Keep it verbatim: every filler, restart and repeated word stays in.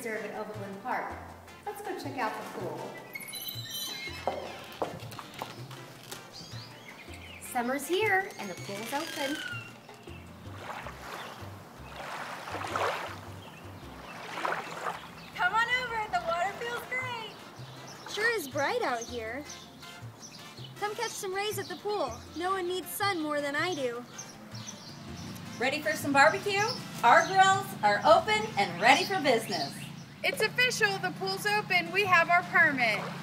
Reserve at Overland Park. Let's go check out the pool. Summer's here and the pool's open. Come on over, the water feels great. Sure is bright out here. Come catch some rays at the pool. No one needs sun more than I do. Ready for some barbecue? Our grills are open and ready for business. It's official, the pool's open. We have our permit.